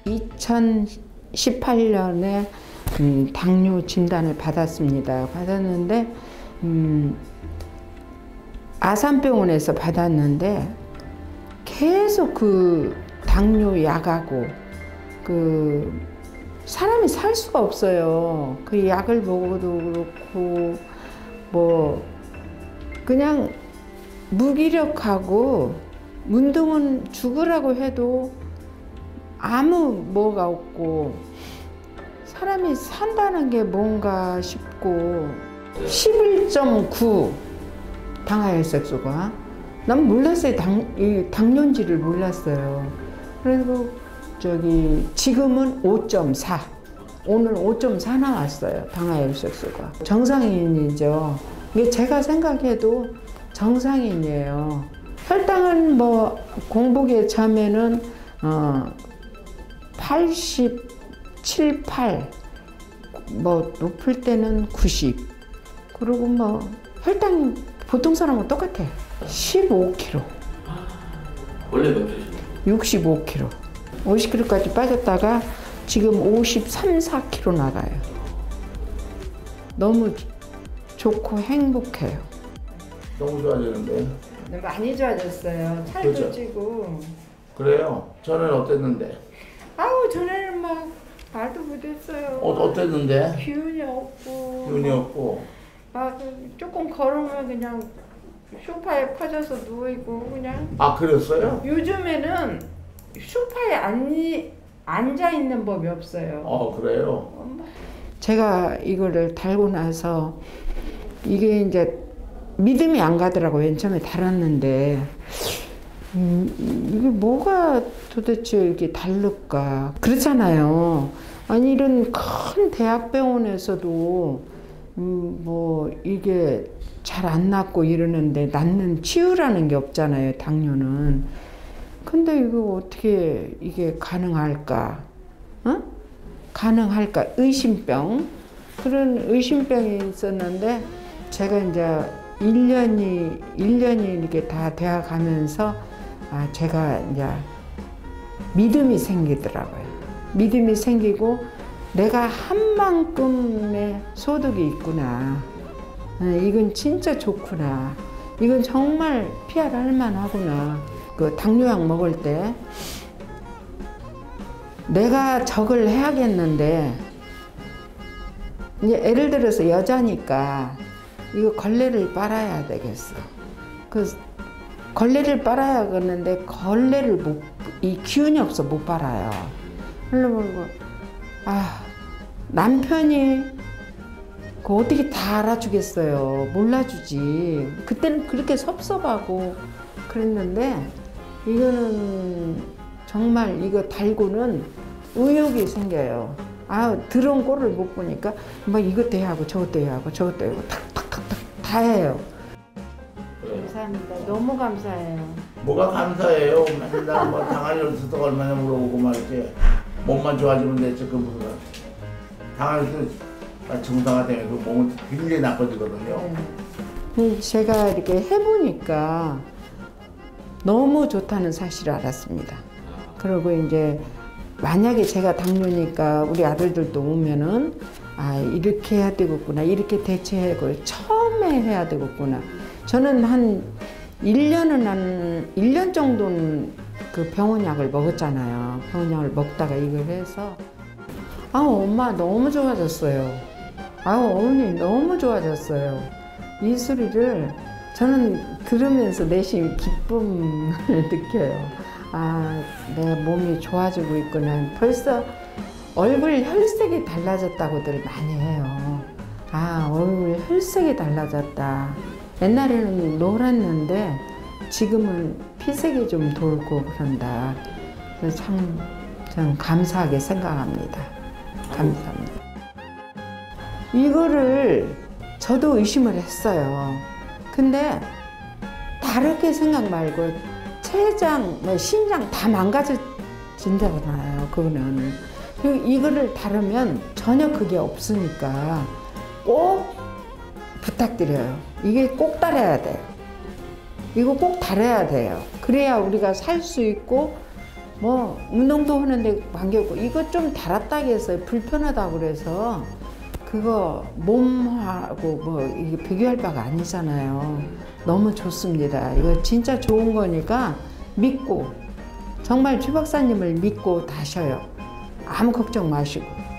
2018년에 당뇨 진단을 받았습니다. 받았는데 아산병원에서 받았는데 계속 그 당뇨 약하고 그 사람이 살 수가 없어요. 그 약을 먹어도 그렇고 뭐 그냥 무기력하고 운동은 죽으라고 해도 아무 뭐가 없고 사람이 산다는 게 뭔가 싶고 11.9 당화혈색소가 난 몰랐어요. 당뇨인지를 몰랐어요. 그리고 지금은 5.4 오늘 5.4 나왔어요. 당화혈색소가 정상인이죠. 이게 제가 생각해도 정상인이에요. 혈당은 뭐 공복에 자면은 87, 8 뭐 높을 때는 90 그리고 뭐 혈당이 보통 사람하고 똑같아. 15kg. 원래 몇 킬로시나요? 65kg. 50kg까지 빠졌다가 지금 53, 4kg 나가요. 너무 좋고 행복해요. 너무 좋아지는데. 많이 좋아졌어요. 살도 그렇죠? 찌고. 그래요? 전에는 어땠는데? 아우 전에는 막 말도 못했어요. 어땠는데? 기운이 없고. 기운이 없고. 막 조금 걸으면 그냥 소파에 퍼져서 누워있고 그냥. 아 그랬어요? 요즘에는 소파에 앉아있는 법이 없어요. 그래요? 제가 이거를 달고 나서 이게 이제 믿음이 안 가더라고요. 맨 처음에 달았는데 이게 뭐가 도대체 이렇게 다를까? 그렇잖아요. 아니 이런 큰 대학병원에서도 뭐 이게 잘 안 낫고 이러는데 낫는 치유라는 게 없잖아요. 당뇨는. 근데 이거 어떻게 이게 가능할까? 어? 가능할까? 의심병. 그런 의심병이 있었는데 제가 이제 1년이 이렇게 다 되어 가면서 제가 이제 믿음이 생기더라고요. 믿음이 생기고 내가 한 만큼의 소득이 있구나. 이건 진짜 좋구나. 이건 정말 PR할 만하구나. 그 당뇨약 먹을 때 내가 저걸 해야겠는데 이제 예를 들어서 여자니까 이거 걸레를 빨아야 되겠어. 그 걸레를 빨아야겠는데 걸레를 이 기운이 없어 못 빨아요. 그러면 남편이 그 어떻게 다 알아주겠어요. 몰라주지. 그때는 그렇게 섭섭하고 그랬는데 이거는 정말 이거 달고는 의욕이 생겨요. 들어온 꼴을 못 보니까 막 이것도 해야 하고 저것도 해야 하고 저것도 해야 하고 탁탁탁탁 다 해요. 감사합니다. 너무 감사해요. 뭐가 감사해요? 맨날 뭐 당화혈색소가 얼마나 물어보고 말이지. 몸만 좋아지면 됐지. 그 무슨 당화혈색소 정상화되면 그 몸은 굉장히 나빠지거든요. 네. 제가 이렇게 해보니까 너무 좋다는 사실을 알았습니다. 그리고 이제 만약에 제가 당뇨니까 우리 아들들도 오면은 이렇게 해야 되겠구나, 이렇게 대처하고 처음에 해야 되겠구나. 저는 한 1년 정도는 그 병원약을 먹었잖아요. 병원약을 먹다가 이걸 해서 엄마 너무 좋아졌어요. 어머니 너무 좋아졌어요. 이 소리를 저는 들으면서 내심 기쁨을 느껴요. 내 몸이 좋아지고 있구나. 벌써 얼굴 혈색이 달라졌다고들 많이 해요. 얼굴 혈색이 달라졌다. 옛날에는 노랗는데 지금은 피색이 좀 돌고 그런다. 그래서 참 감사하게 생각합니다. 감사합니다. 이거를 저도 의심을 했어요. 근데 다르게 생각 말고 췌장, 심장 다 망가진다잖아요. 그거는. 그리고 이거를 다루면 전혀 그게 없으니까 꼭 부탁드려요. 이게 꼭 달아야 돼요. 이거 꼭 달아야 돼요. 그래야 우리가 살 수 있고 뭐 운동도 하는데 관계없고 이거 좀 달았다고 해서 불편하다고 그래서 그거 몸하고 뭐 이게 비교할 바가 아니잖아요. 너무 좋습니다. 이거 진짜 좋은 거니까 믿고 정말 최 박사님을 믿고 다셔요. 아무 걱정 마시고.